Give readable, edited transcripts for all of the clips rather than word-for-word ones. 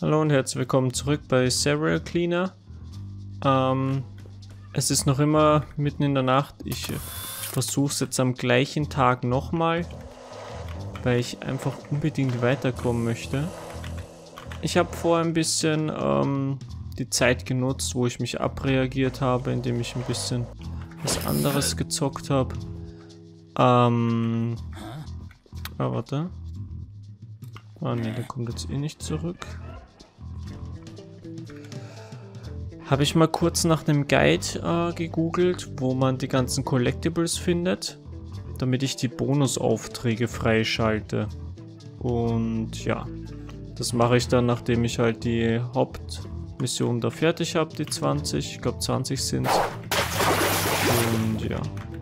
Hallo und herzlich willkommen zurück bei Serial Cleaner. Es ist noch immer mitten in der Nacht. Ich versuche es jetzt am gleichen Tag nochmal, weil ich einfach unbedingt weiterkommen möchte. Ich habe vorher ein bisschen die Zeit genutzt, wo ich mich abreagiert habe, indem ich ein bisschen was anderes gezockt habe. Warte. Ah ne, der kommt jetzt eh nicht zurück. Habe ich mal kurz nach einem Guide gegoogelt, wo man die ganzen Collectibles findet, damit ich die Bonusaufträge freischalte. Und ja, das mache ich dann, nachdem ich halt die Hauptmission da fertig habe, die 20. Ich glaube 20 sind. Und ja.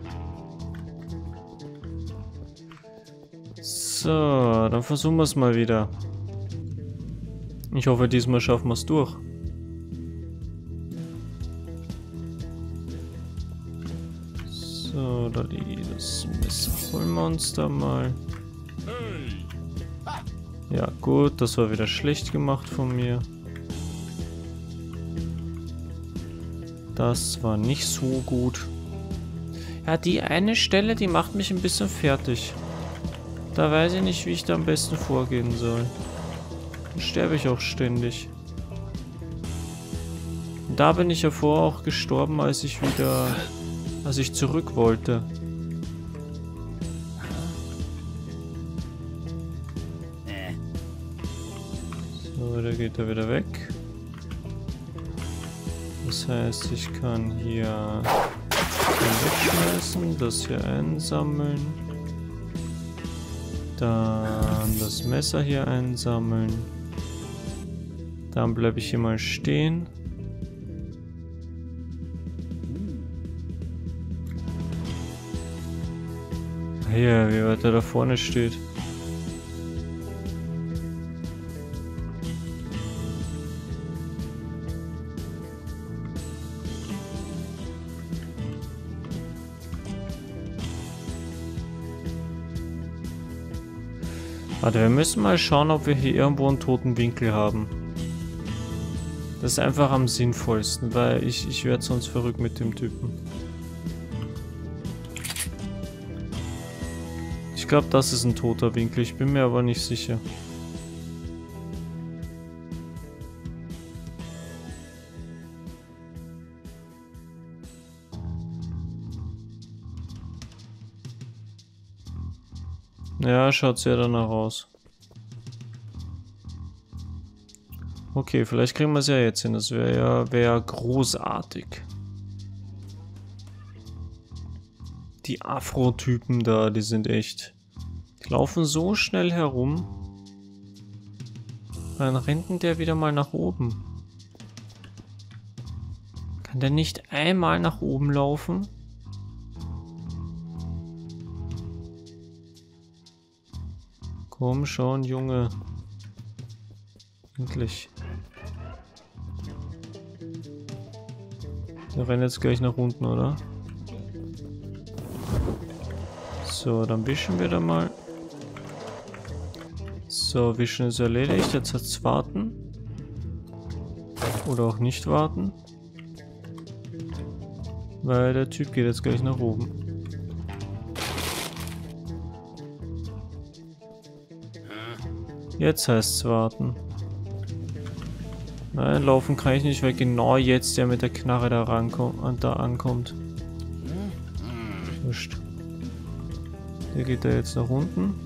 So, dann versuchen wir es mal wieder. Ich hoffe, diesmal schaffen wir es durch. So, das Messer holen wir uns da mal. Ja, gut, das war wieder schlecht gemacht von mir. Das war nicht so gut. Ja, die eine Stelle, die macht mich ein bisschen fertig. Da weiß ich nicht, wie ich da am besten vorgehen soll. Dann sterbe ich auch ständig. Und da bin ich ja vorher auch gestorben, als ich zurück wollte. So, da geht er wieder weg. Das heißt, ich kann hier wegschmeißen, das hier einsammeln. Dann das Messer hier einsammeln. Dann bleibe ich hier mal stehen. Hier, wie weit er da vorne steht. Warte, wir müssen mal schauen, ob wir hier irgendwo einen toten Winkel haben. Das ist einfach am sinnvollsten, weil ich werde sonst verrückt mit dem Typen. Ich glaube, das ist ein toter Winkel, ich bin mir aber nicht sicher. Ja, schaut sehr danach aus. Okay, vielleicht kriegen wir es ja jetzt hin. Das wäre ja großartig. Die Afro-Typen da, die sind echt... Die laufen so schnell herum. Dann rennt der wieder mal nach oben. Kann der nicht einmal nach oben laufen? Komm schon, Junge. Endlich. Der rennt jetzt gleich nach unten, oder? So, dann wischen wir da mal. So, wischen ist erledigt. Jetzt hat's warten. Oder auch nicht warten. Weil der Typ geht jetzt gleich nach oben. Jetzt heißt es warten. Nein, laufen kann ich nicht, weil genau jetzt der mit der Knarre da ankommt. Wurscht. Der geht da jetzt nach unten.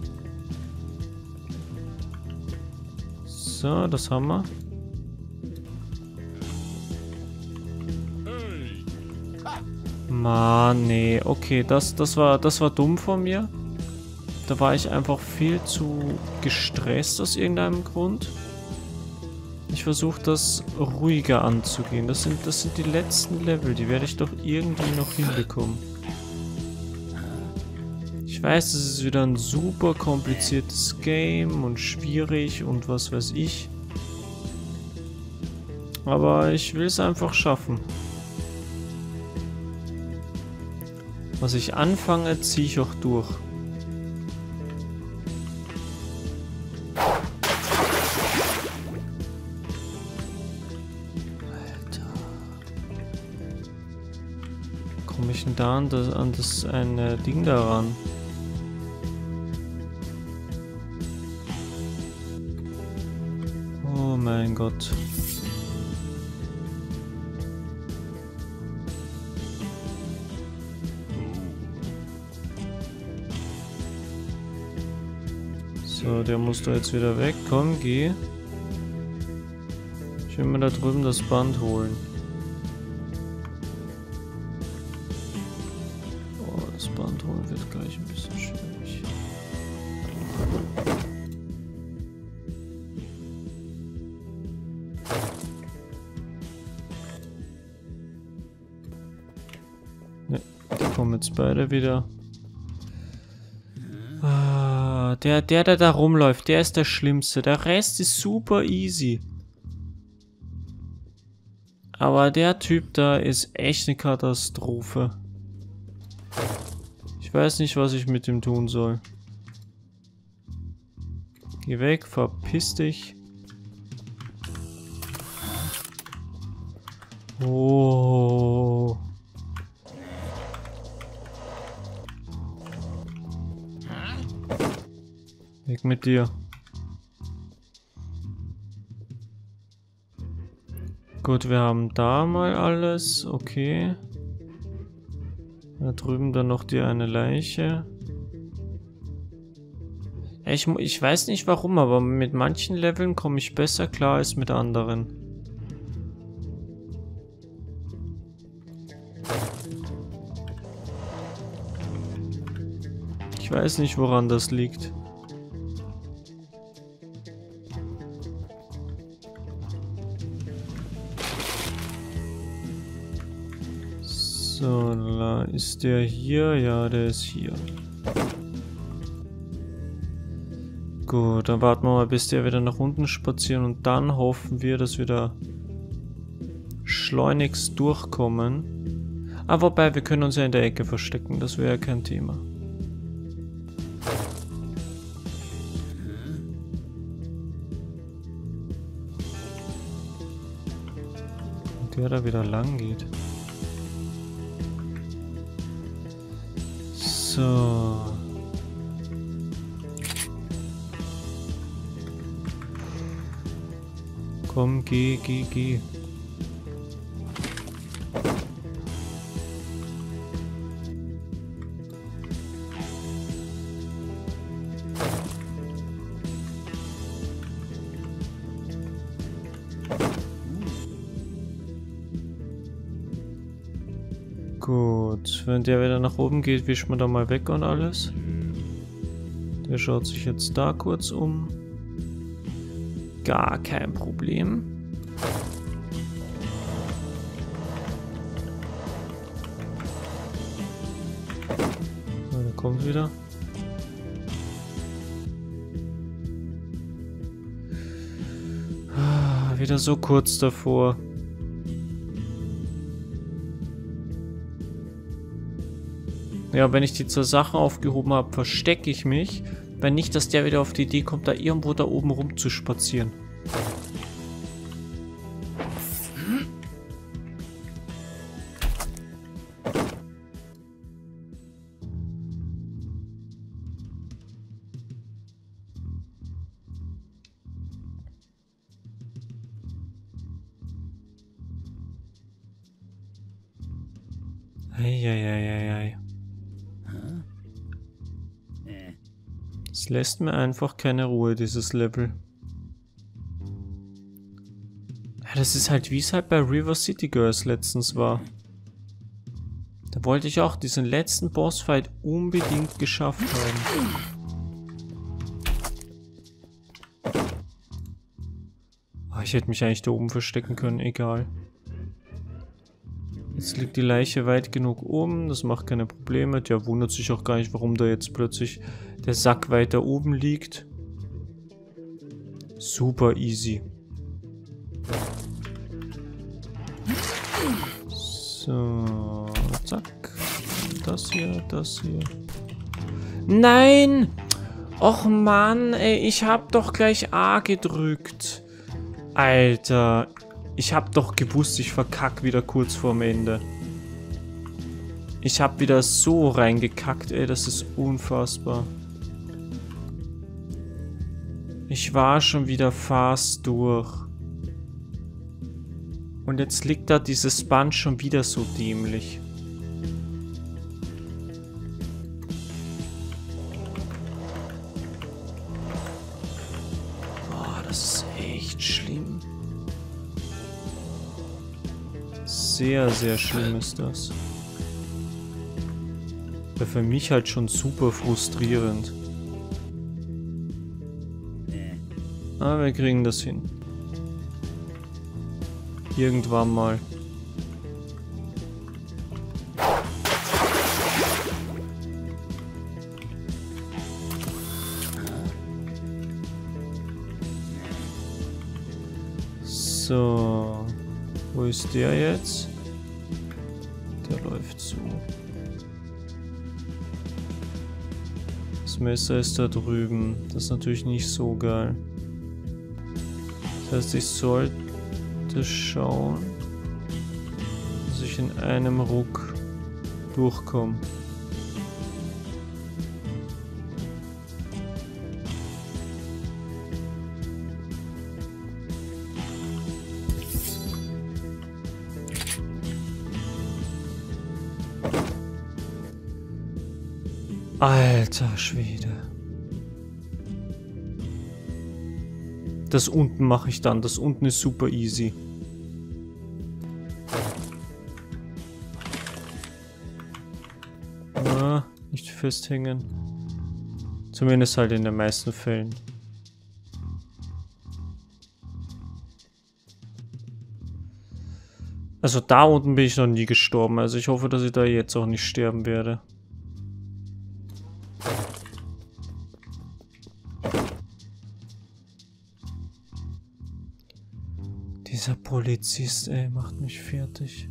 So, das haben wir. Mann, nee. Okay, das war dumm von mir. Da war ich einfach viel zu gestresst aus irgendeinem Grund. Ich versuche das ruhiger anzugehen. Das sind die letzten Level. Die werde ich doch irgendwie noch hinbekommen. Ich weiß, es ist wieder ein super kompliziertes Game und schwierig und was weiß ich. Aber ich will es einfach schaffen. Was ich anfange, ziehe ich auch durch. ich denn da an das eine Ding daran? Oh mein Gott. So, der muss da jetzt wieder weg. Komm, geh. Ich will mir da drüben das Band holen. Oh, das Band holen wird gleich ein bisschen schwierig. Ne, die kommen jetzt beide wieder. Der da rumläuft, der ist der Schlimmste. Der Rest ist super easy. Aber der Typ da ist echt eine Katastrophe. Ich weiß nicht, was ich mit ihm tun soll. Geh weg, verpiss dich. Oh. Weg mit dir. Gut, wir haben da mal alles. Okay. Da drüben dann noch die eine Leiche. Ich weiß nicht warum, aber mit manchen Leveln komme ich besser klar als mit anderen. Ich weiß nicht, woran das liegt. So, ist der hier? Ja, der ist hier. Gut, dann warten wir mal, bis der wieder nach unten spazieren und dann hoffen wir, dass wir da schleunigst durchkommen. Ah, wobei, wir können uns ja in der Ecke verstecken, das wäre ja kein Thema. Und der da wieder lang geht. So. Komm, geh. Gut, wenn der wieder nach oben geht, wischt man da mal weg und alles. Der schaut sich jetzt da kurz um. Gar kein Problem. Ja, der kommt wieder. Wieder so kurz davor. Ja, wenn ich die zur Sache aufgehoben habe, verstecke ich mich. Wenn nicht, dass der wieder auf die Idee kommt, da irgendwo da oben rum zu spazieren. Eieieiei. Es lässt mir einfach keine Ruhe, dieses Level. Ja, das ist halt, wie es halt bei River City Girls letztens war. Da wollte ich auch diesen letzten Bossfight unbedingt geschafft haben. Oh, ich hätte mich eigentlich da oben verstecken können, egal. Jetzt liegt die Leiche weit genug oben, das macht keine Probleme. Der wundert sich auch gar nicht, warum da jetzt plötzlich der Sack weiter oben liegt. Super easy. So, zack. Das hier. Nein! Och Mann, ey, ich hab doch gleich A gedrückt. Alter, ich hab doch gewusst, ich verkack wieder kurz vorm Ende. Ich habe wieder so reingekackt, ey. Das ist unfassbar. Ich war schon wieder fast durch. Und jetzt liegt da dieses Band schon wieder so dämlich. Boah, das ist echt schlimm. Sehr, sehr schlimm ist das. Wäre für mich halt schon super frustrierend. Aber wir kriegen das hin. Irgendwann mal. So. Wo ist der jetzt? Der läuft so. Das Messer ist da drüben. Das ist natürlich nicht so geil. Das heißt, ich sollte schauen, dass ich in einem Ruck durchkomme. Alter Schwede. Das unten mache ich dann. Das unten ist super easy. Ah, nicht festhängen. Zumindest halt in den meisten Fällen. Also da unten bin ich noch nie gestorben. Also ich hoffe, dass ich da jetzt auch nicht sterben werde. Dieser Polizist, ey, macht mich fertig.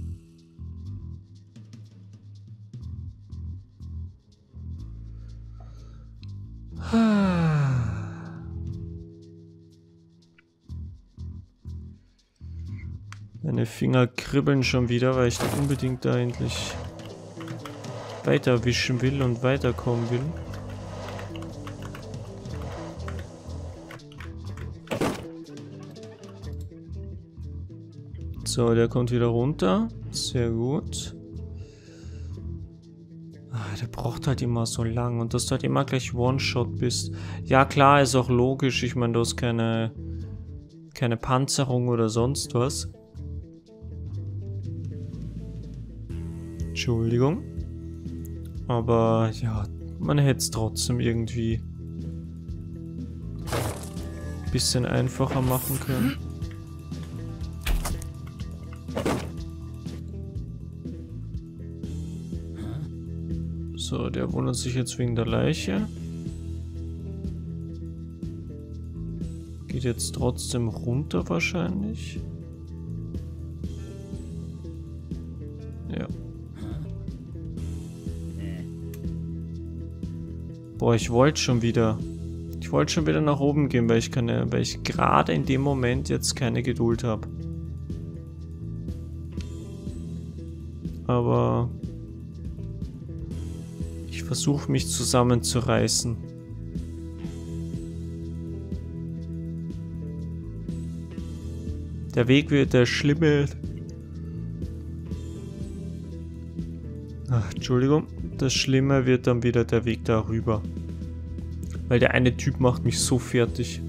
Meine Finger kribbeln schon wieder, weil ich da unbedingt da endlich weiterwischen will und weiterkommen will. So, der kommt wieder runter. Sehr gut. Ah, der braucht halt immer so lang. Und dass du halt immer gleich One-Shot bist. Ja, klar, ist auch logisch. Ich meine, du hast keine Panzerung oder sonst was. Entschuldigung. Aber ja, man hätte es trotzdem irgendwie ein bisschen einfacher machen können. So, der wundert sich jetzt wegen der Leiche. Geht jetzt trotzdem runter wahrscheinlich. Ja. Boah, ich wollte schon wieder nach oben gehen, weil ich gerade in dem Moment jetzt keine Geduld habe. Aber ich versuche mich zusammenzureißen. Der Weg wird der schlimme. Ach, Entschuldigung. Das Schlimme wird dann wieder der Weg darüber. Weil der eine Typ macht mich so fertig.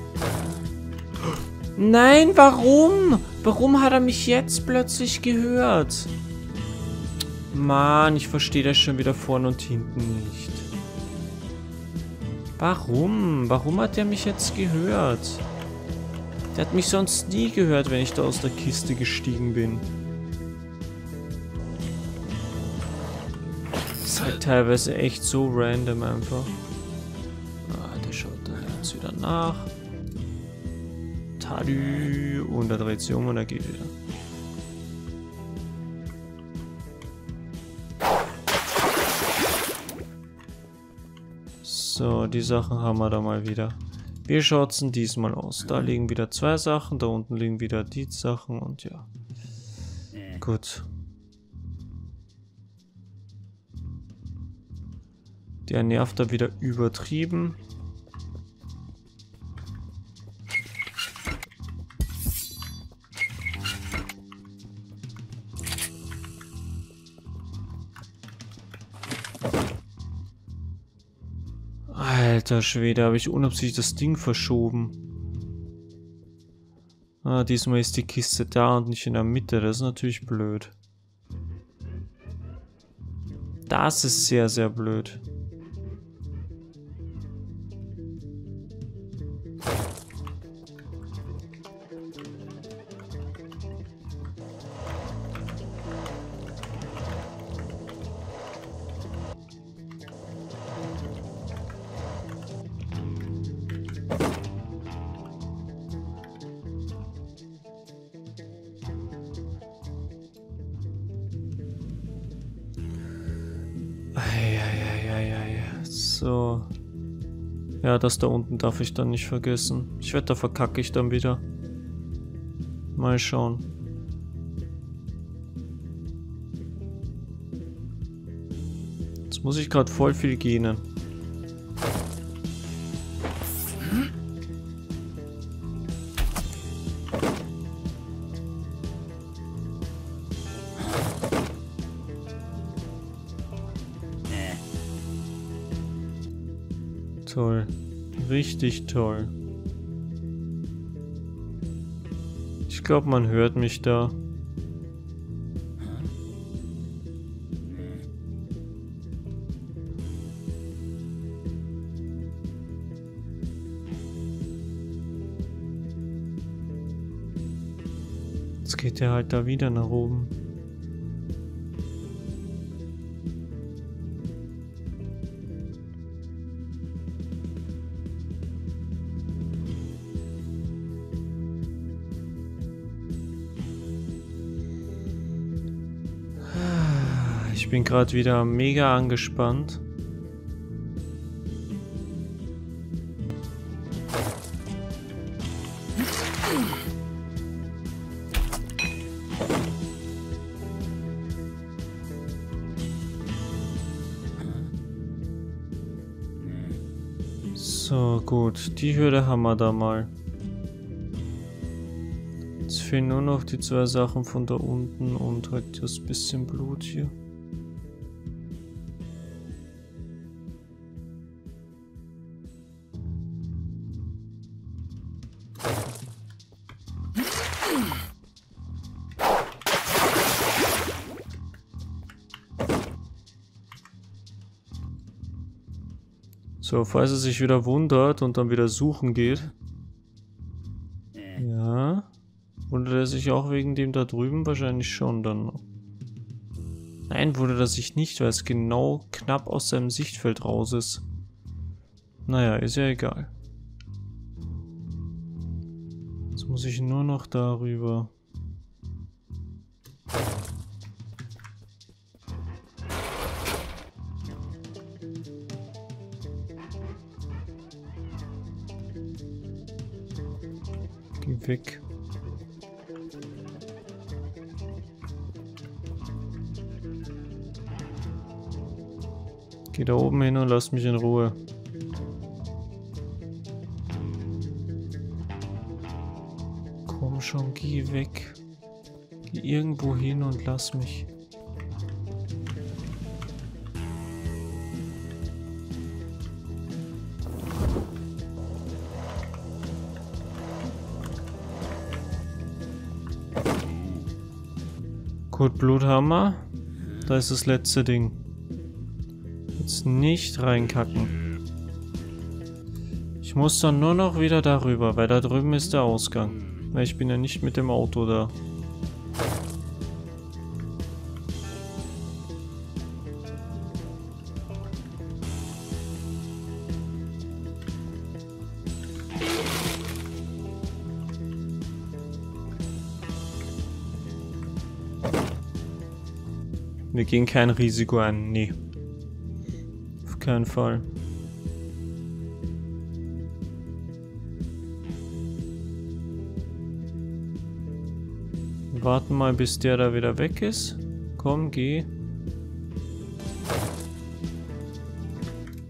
Nein, warum? Warum hat er mich jetzt plötzlich gehört? Mann, ich verstehe das schon wieder vorne und hinten nicht. Warum? Warum hat er mich jetzt gehört? Der hat mich sonst nie gehört, wenn ich da aus der Kiste gestiegen bin. Das ist halt teilweise echt so random einfach. Ah, der schaut da jetzt wieder nach. Tadü. Und er dreht sich um und er geht wieder. So, die Sachen haben wir da mal wieder. Wie schaut's denn diesmal aus? Da liegen wieder 2 Sachen, da unten liegen wieder die Sachen und ja. Gut. Der nervt da wieder übertrieben. Alter Schwede, habe ich unabsichtlich das Ding verschoben. Ah, diesmal ist die Kiste da und nicht in der Mitte. Das ist natürlich blöd. Das ist sehr, sehr blöd. So. Ja, das da unten darf ich dann nicht vergessen. Ich wette, da verkacke ich dann wieder. Mal schauen. Jetzt muss ich gerade voll viel gähnen. Toll. Richtig toll. Ich glaube, man hört mich da. Jetzt geht der halt da wieder nach oben. Ich bin gerade wieder mega angespannt. So, gut. Die Hürde haben wir da mal. Jetzt fehlen nur noch die zwei Sachen von da unten und halt das bisschen Blut hier. So, falls er sich wieder wundert und dann wieder suchen geht. Ja. Wundert er sich auch wegen dem da drüben? Wahrscheinlich schon dann. Nein, wundert er sich nicht, weil es genau knapp aus seinem Sichtfeld raus ist. Naja, ist ja egal. Jetzt muss ich nur noch darüber. Geh weg. Geh da oben hin und lass mich in Ruhe. Komm schon, geh weg. Geh irgendwo hin und lass mich. Gut, Bluthammer. Da ist das letzte Ding. Jetzt nicht reinkacken. Ich muss dann nur noch wieder darüber, weil da drüben ist der Ausgang. Weil ich bin ja nicht mit dem Auto da. Wir gehen kein Risiko ein, nee. Auf keinen Fall. Wir warten mal, bis der da wieder weg ist. Komm, geh.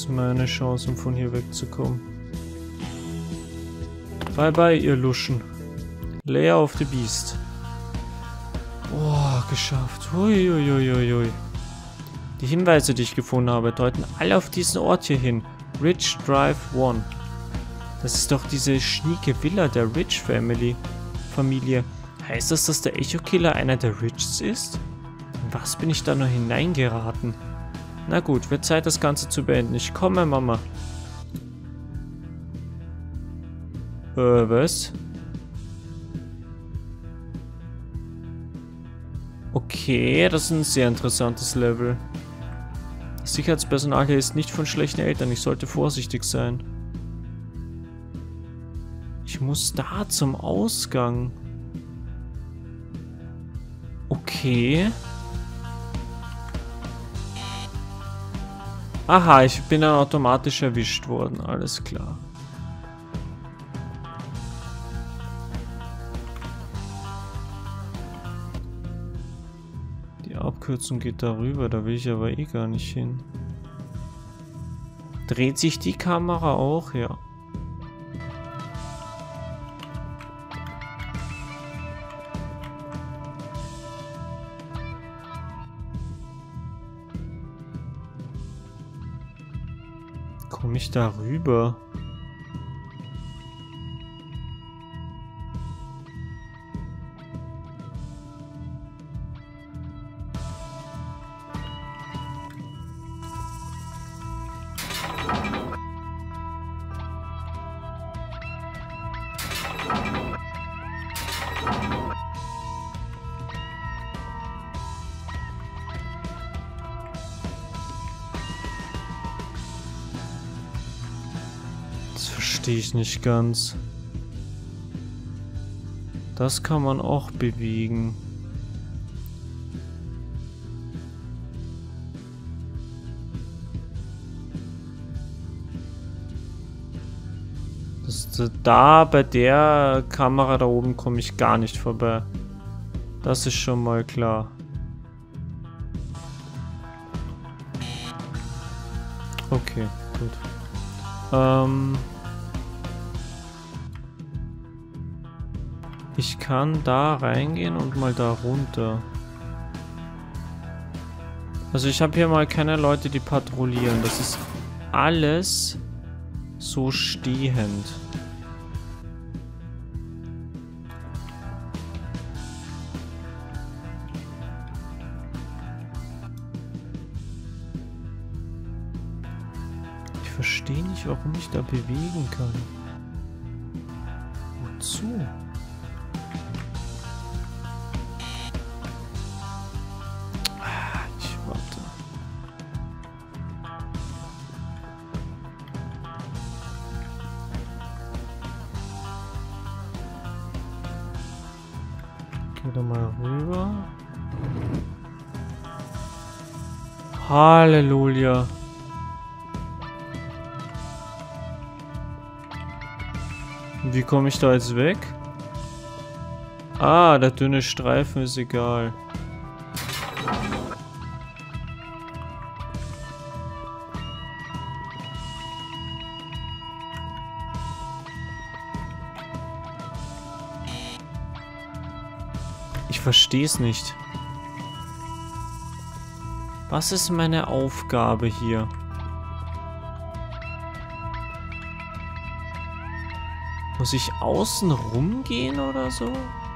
ist meine Chance, um von hier wegzukommen. Bye bye, ihr Luschen. Layer of the Beast. Oh, geschafft. Huiuiuiui. Die Hinweise, die ich gefunden habe, deuten alle auf diesen Ort hier hin. Rich Drive 1. Das ist doch diese schnieke Villa der Rich Familie. Heißt das, dass der Echo-Killer einer der Riches ist? In was bin ich da nur hineingeraten? Na gut, wird Zeit, das Ganze zu beenden. Ich komme, Mama. Was? Okay, das ist ein sehr interessantes Level. Das Sicherheitspersonal hier ist nicht von schlechten Eltern. Ich sollte vorsichtig sein. Ich muss da zum Ausgang. Okay. Aha, ich bin dann automatisch erwischt worden. Alles klar. Die Abkürzung geht darüber, da will ich aber eh gar nicht hin. Dreht sich die Kamera auch? Ja. Komme ich da rüber? Das verstehe ich nicht ganz. Das kann man auch bewegen. Da bei der Kamera da oben komme ich gar nicht vorbei. Das ist schon mal klar. Okay, gut. Ich kann da reingehen und mal da runter. Also ich habe hier mal keine Leute, die patrouillieren. Das ist alles so stehend. Ich verstehe nicht, warum ich da bewegen kann. Wozu? Ich warte. Geh da mal rüber. Halleluja. Wie komme ich da jetzt weg? Ah, der dünne Streifen ist egal. Ich verstehe es nicht. Was ist meine Aufgabe hier? Muss ich außen rumgehen oder so?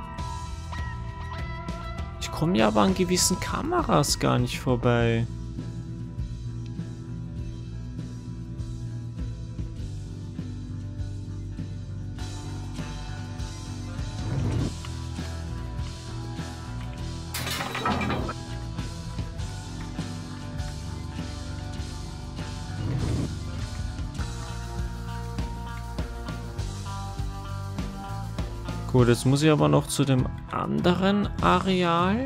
Ich komme ja aber an gewissen Kameras gar nicht vorbei. Gut, jetzt muss ich aber noch zu dem anderen Areal,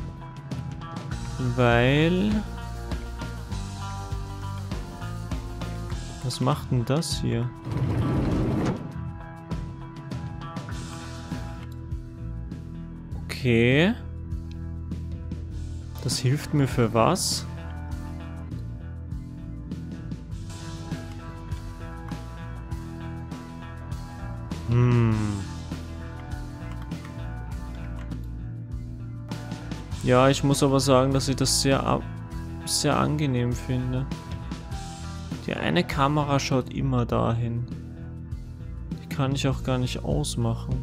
weil... Was macht denn das hier? Okay. Das hilft mir für was? Ja, ich muss aber sagen, dass ich das sehr angenehm finde. Die eine Kamera schaut immer dahin. Die kann ich auch gar nicht ausmachen.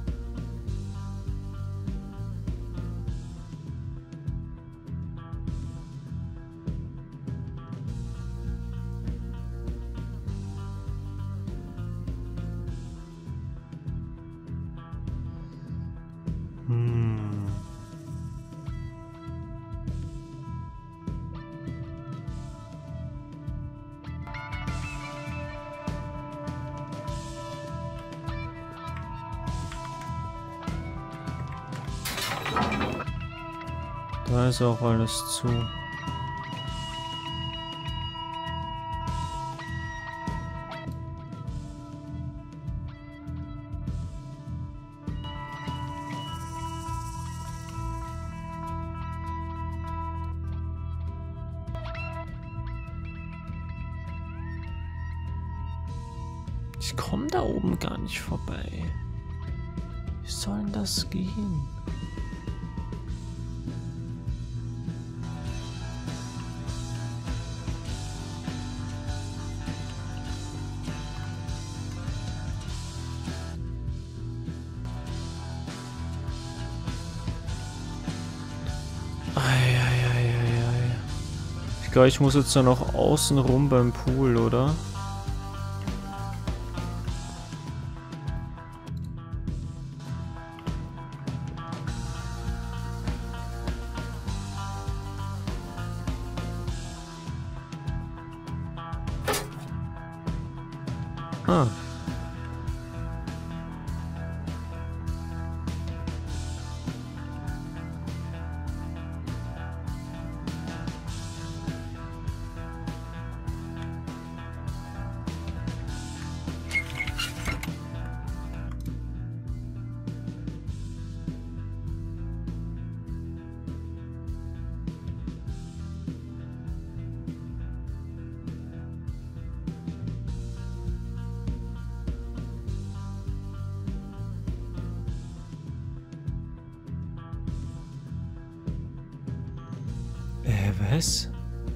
Da ist auch alles zu. Ich komme da oben gar nicht vorbei. Wie soll denn das gehen? Ich glaube, ich muss jetzt da noch außen rum beim Pool, oder? Ah. Was?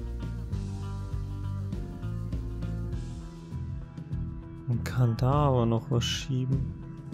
Man kann da aber noch was schieben.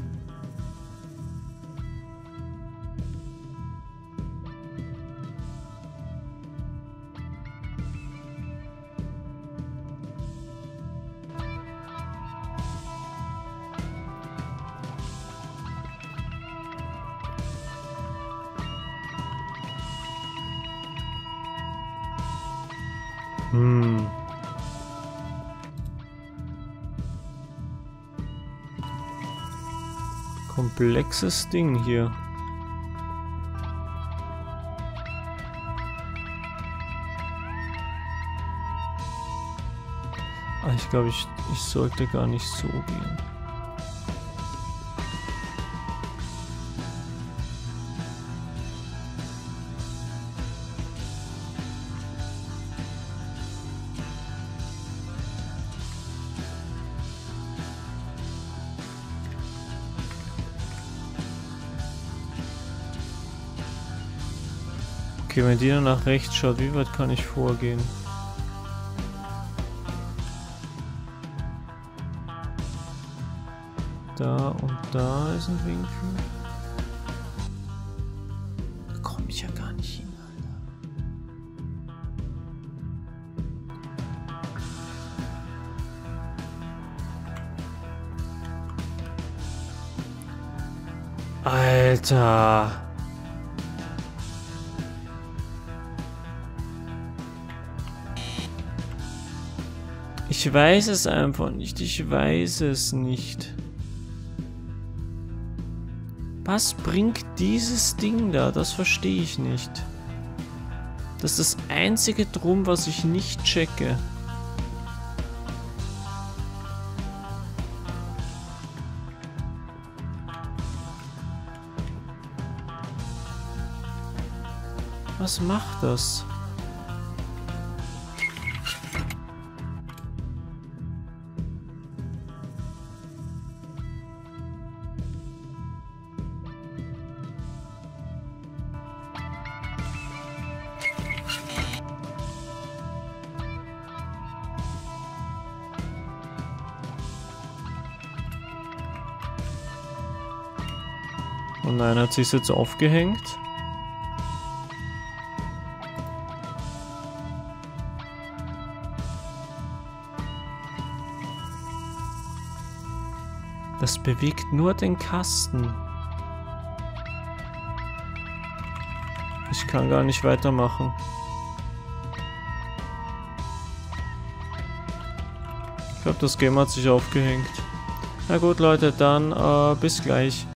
Komplexes Ding hier. Ich glaube, ich sollte gar nicht so gehen. Okay, wenn die dann nach rechts schaut, wie weit kann ich vorgehen? Da und da ist ein Winkel. Da komme ich ja gar nicht hin, Alter. Alter. Ich weiß es einfach nicht. Ich weiß es nicht. Was bringt dieses Ding da? Das verstehe ich nicht. Das ist das einzige Drum, was ich nicht checke. Was macht das? Oh nein, hat sich jetzt aufgehängt? Das bewegt nur den Kasten. Ich kann gar nicht weitermachen. Ich glaube, das Game hat sich aufgehängt. Na gut, Leute, dann bis gleich.